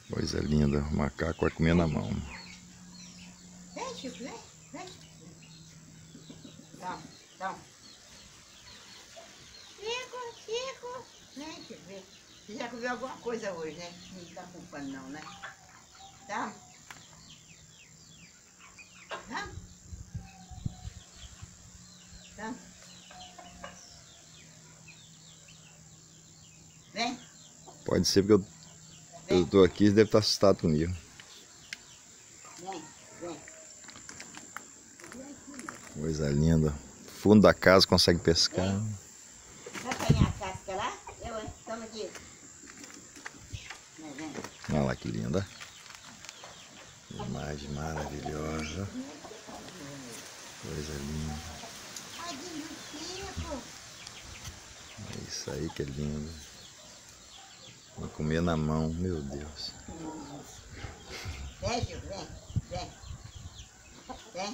Coisa linda, o macaco vai comer na mão. Vem, Chico, vem, vem. Toma, toma. Chico, vem, Chico, vem. Você já comeu alguma coisa hoje, né? Não tá com fome não, né? Toma. Toma. Toma. Vem. Pode ser porque eu tô aqui e deve estar assustado comigo. Vem, vem. Coisa linda. Fundo da casa consegue pescar. Vai pegar a casca lá? Eu, hein? Toma aqui. Vem. Olha lá que linda. Imagem maravilhosa. Coisa linda. É isso aí que é lindo. Vou comer na mão, meu Deus. Vem, Chico, vem, vem. Vem.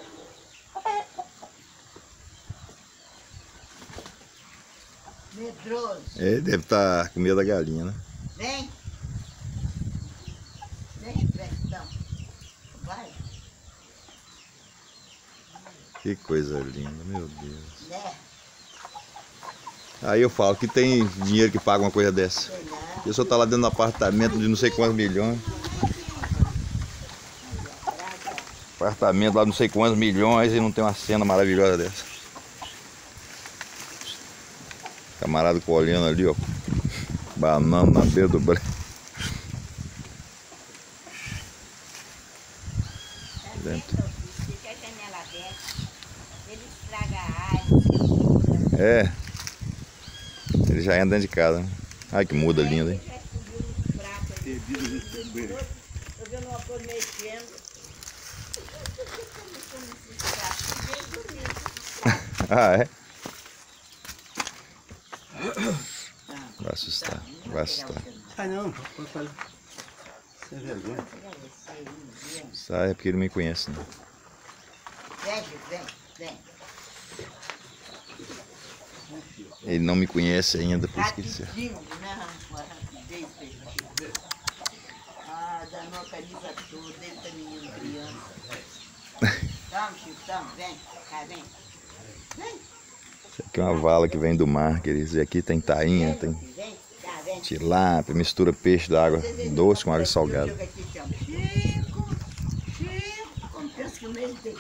Medroso. Ele deve estar com medo da galinha, né? Vem. Vem, então. Vai. Que coisa linda, meu Deus. Né? Aí eu falo que tem dinheiro que paga uma coisa dessa. Sei não. A pessoa tá lá dentro do apartamento de não sei quantos milhões. Apartamento lá de não sei quantos milhões e não tem uma cena maravilhosa dessa. Camarada colhendo ali, ó. Banana na beira do brejo. Dentro. Fica a janela aberta. Ele estraga a área. É. Ele já entra dentro de casa, né? Ai, que muda linda, hein? Eu vi uma coisa mexendo. Ah, é? Vai assustar, vai assustar. Ah, não, pode fazer. Sem vergonha. Sai, é porque ele não me conhece, né? Vem. Ele não me conhece ainda, por isso que ele se... Ah, danou a camisa toda, ele tá menino criança. Toma, Chico, toma, vem, vem. Isso aqui é uma vala que vem do mar, queridos. E aqui tem tainha, tem Vem, tilápia, mistura peixe da água doce com água salgada. Chico, como pensa que o mês tem?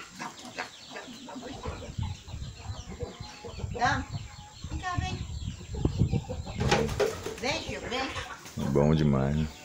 Toma, vem cá, vem. Vem, Chico, vem. Bom demais, né?